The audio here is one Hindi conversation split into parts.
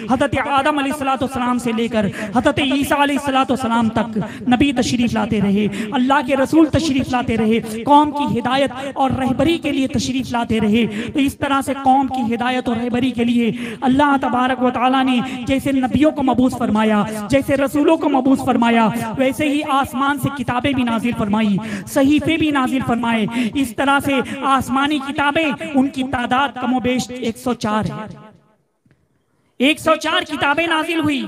हज़रत आदम अलैहिस्सलाम से लेकर हज़रत ईसा अलैहिस्सलाम तक नबी तशरीफ लाते रहे, अल्लाह के रसूल तशरीफ लाते रहे, कौम की हिदायत और रहबरी के लिए तशरीफ लाते रहे। तो इस तरह से कौम की हिदायत और रहबरी के लिए अल्लाह तबारक व तआला ने जैसे नबियों को मबूस फरमाया, जैसे रसूलों को मबूस फरमाया, वैसे ही आसमान से किताबें भी नाजिल फरमाई, सहीफे भी नाजिल फरमाए। इस तरह से आसमानी किताबें, उनकी तादाद कमोबेश 104 है। 104 किताबें नाजिल हुई,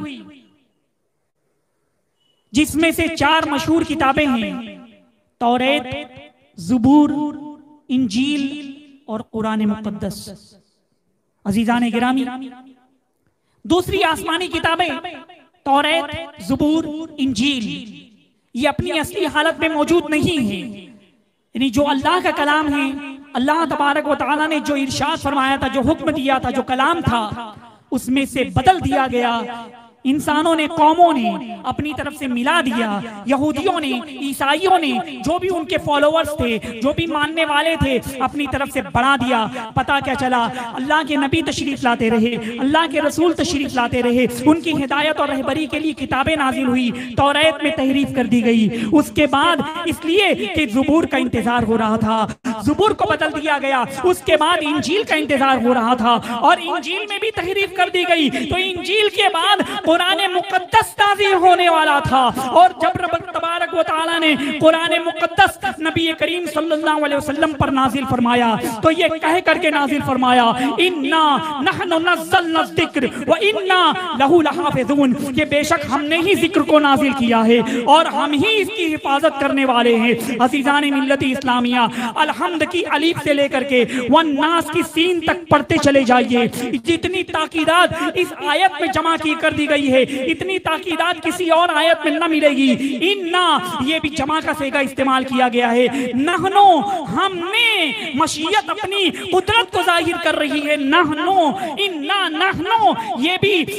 जिसमें से 4 मशहूर किताबें हैं, तौरेत, ज़बूर, इंजील और कुरान मुक़द्दस। अज़ीज़ान गिरामी, दूसरी आसमानी किताबें तौरेत, ज़बूर, इंजील, ये अपनी असली हालत में मौजूद नहीं है। यानी जो अल्लाह का कलाम है, अल्लाह तबारक व तआला ने जो इरशाद फरमाया था, जो हुक्म दिया था, जो कलाम था, उसमें से बदल दिया गया। इंसानों ने, कौमों ने अपनी तरफ से मिला दिया। यहूदियों ने, ईसाइयों ने, जो भी उनके फॉलोअर्स थे, जो भी मानने वाले थे, अपनी तरफ से बढ़ा दिया। पता क्या चला, अल्लाह के नबी तशरीफ लाते रहे, अल्लाह के रसूल तशरीफ लाते रहे, उनकी हिदायत और रहबरी के लिए किताबें नाजिल हुई, तौरात में तहरीफ कर दी गई। उसके बाद इसलिए कि ज़बूर का इंतजार हो रहा था, ज़बूर को बदल दिया गया। उसके बाद इंजील का इंतजार हो रहा था और इंजील में भी तहरीफ कर दी गई। तो इंजील के बाद कुरान मुक़द्दस नाज़िल होने वाला था। और जब रब तबारक व तआला ने कुरान मुक़द्दस नबी करीम सल्लल्लाहु अलैहि वसल्लम पर नाज़िल फरमाया, तो ये कह करके नाज़िल फरमाया, इन्ना नहनु नज़्ज़लना ज़िक्र व इन्ना लहू लहाफ़िज़ून, कि बेशक हमने ही जिक्र को नाज़िल किया है और हम ही इसकी हिफाजत करने वाले हैं। अज़ीज़ान मिल्लत इस्लामिया, अलहम्द की अलीफ से लेकर के वन नास की सीन तक पढ़ते चले जाइए। जितनी ताकीदात इस आयत में जमा की कर दी गई है, इतनी ताकीदात किसी और आयत में न मिलेगी। इन्ना, ये भी जमा का सेगा इस्तेमाल किया गया है। नहनो, हमने, मशीयत अपनी कुदरत को जाहिर कर रही है। नहनो, इन्ना नहनो, ये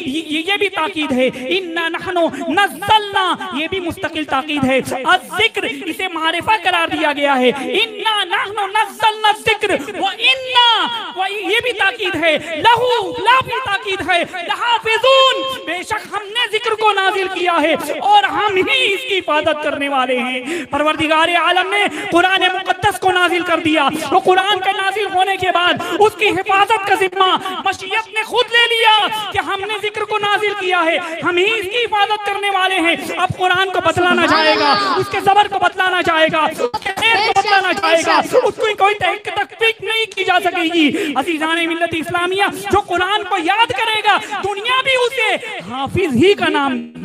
भी ताकीद है। इन्ना नहनो नज़्ज़लना, ये भी मुस्तकिल ताकीद है। अज़्ज़िक्र, इसे मारिफा करार दिया गया है। इन्ना नहनु नज़्ज़लना ज़िक्र व इन्ना, ये भी ताकीद है। लहू, ला भी ताकीद है। लहाफ़िज़ून, बेशक हमने जिक्र को नाजिल किया है और हम ही इसकी हिफाजत करने वाले हैं। परवरदिगार आलम ने कुरान मुक़द्दस को नाजिल कर दिया। तो कुरान के नाजिल होने के बाद उसकी हिफाजत का जिम्मा मशीयत ने खुद ले लिया कि हमने जिक्र को नाजिल किया है, हम ही इसकी हिफाजत करने वाले हैं। अब कुरान को बदलाना जाएगा, उसके ज़बर को बदलाना जाएगा, उसके शेर को बदलाना जाएगा, उसको कोई तकफीक नहीं की जा सकेगी। अज़ीज़ान मिल्लत इस्लामिया, जो कुरान को याद करेगा, दुनिया भी उसे हाफिज ही का नाम